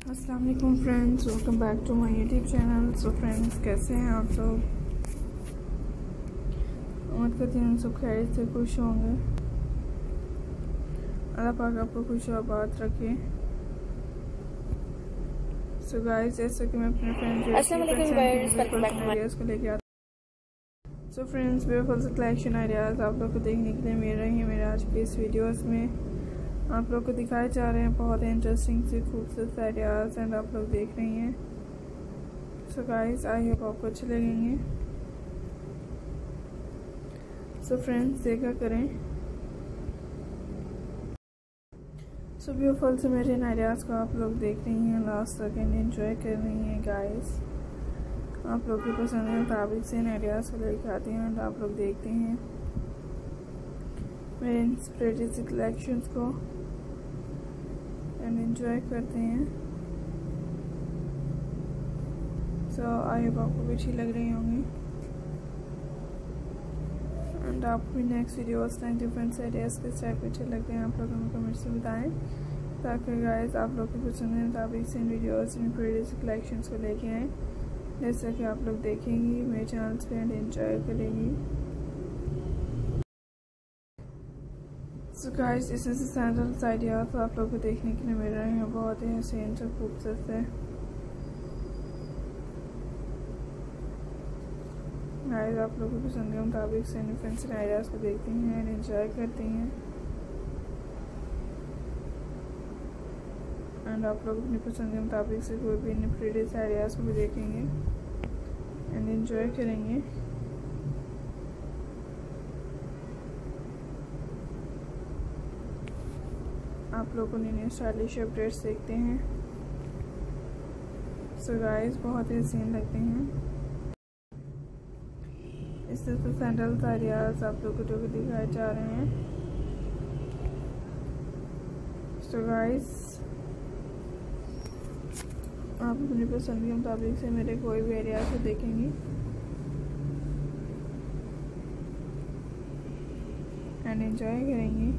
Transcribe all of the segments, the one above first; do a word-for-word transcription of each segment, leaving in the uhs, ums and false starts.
अस्सलाम वालेकुम friends, welcome back to my YouTube channel. So friends, कैसे हैं आप लोग? उम्मीद करती हूँ सब खैरियत से खुश होंगे। अल्लाह पाक आपको खुश आबाद रखे। सो गाइस, जैसे कि मैं अपने फ्रेंड्स को लेके आता हूँ। सो फ्रेंड्स, ब्यूटीफुल से कलेक्शन आइडियाज़ आप लोग को देखने के लिए मिल रहे हैं मेरे आज के इस वीडियोस में। आप लोग को दिखाए जा रहे हैं बहुत ही इंटरेस्टिंग से खूबसूरत आइडियाज़ एंड आप लोग देख रही हैं। सो गाइस, आई होप आपको अच्छे लगेंगे। सो फ्रेंड्स, देखा करें। सो ब्यूटीफुल से मेरे आइडियाज़ को आप लोग देख रही हैं लास्ट तक एंड एंजॉय कर रही हैं गाइस। आप लोग की पसंद के मुताबिक से आइडियाज़ को लेकर आती हैं एंड आप लोग देखते हैं मेरे इंस्पिरेटिव से कलेक्शंस को एंड एंजॉय करते हैं। सो आई होप आपको भी अच्छी लग रही होंगी एंड आप भी नेक्स्ट वीडियोस में डिफरेंट आइडियाज़ किस टाइप के अच्छे लगते हैं आप लोग हमें कमेंट्स में बताएं, ताकि गाइस आप लोग की पसंद के मुताबिक से इन वीडियोस में प्रीवियस कलेक्शंस को लेके आएँ, जैसा कि आप लोग देखेंगी मेरे चैनल पे एंड एंजॉय करेंगी। सो गाइस, इसमें से सैंडल्स आइडियाज आप लोग को देखने के लिए मिल रहे हैं बहुत ही हसीन से खूबसूरत है। गाइस, आप लोग को पसंद के मुताबिक से फैंसी आइडियाज़ को देखती हैं एंड एंजॉय करती हैं एंड आप लोग अपनी पसंद के मुताबिक से कोई भी इन प्रीवियस आइडियाज़ को भी देखेंगे एंड एंजॉय करेंगे। आप लोग को नई स्टाइलिश अपडेट्स देखते हैं। सो गाइस, बहुत ही हसीन लगते हैं। इस तरह से सैंडल्स आइडियाज़ आप लोग को जो भी दिखाए जा रहे हैं। सो गाइस, आप अपनी पसंद के मुताबिक से मेरे कोई भी आइडियाज़ को देखेंगी एंड एंजॉय करेंगी।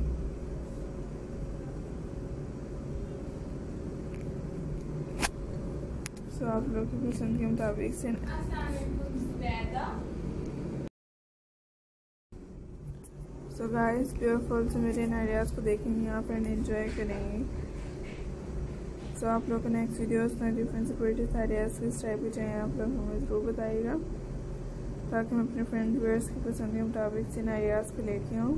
सो so, आप लोग की पसंद के मुताबिक से सो गाइस, ब्यूटीफुल से मेरे आइडियाज़ को देखेंगे आप एंड एंजॉय करेंगे। सो so, आप लोग को नेक्स्ट वीडियोस में डिफरेंट क्रिएटिव आइडियाज़ किस टाइप के चाहिए आप लोग हमें ज़रूर बताइएगा, ताकि मैं अपने फ्रेंड व्यूअर्स की पसंद के मुताबिक से आइडियाज़ को लेके आऊँ।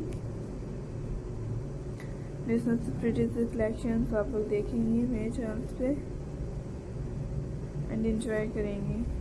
बिजनेस क्रिएटिव कलेक्शंस आप लोग देखेंगे मेरे चैनल पे एंड एंजॉय करेंगे।